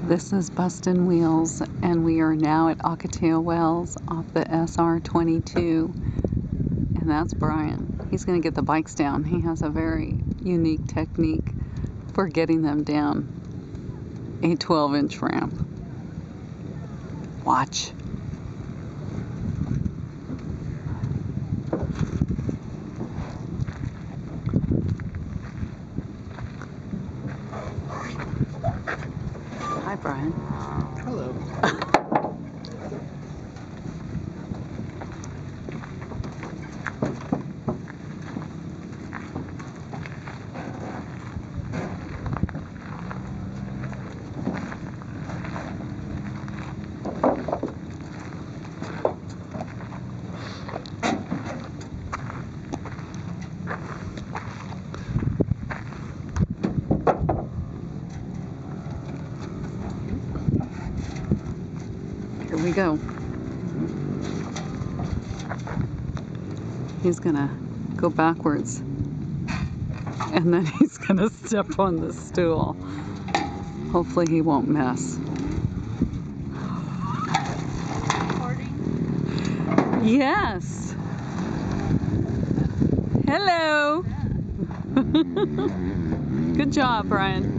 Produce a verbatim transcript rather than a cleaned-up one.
This is Bustinwheels, and we are now at Ocotillo Wells off the S R twenty-two, and that's Brian. He's going to get the bikes down. He has a very unique technique for getting them down a twelve inch ramp. Watch. Hi, Brian. Hello. Here we go. He's gonna go backwards, and then he's gonna step on the stool. Hopefully he won't mess. Recording? Yes. Hello. Good job, Brian.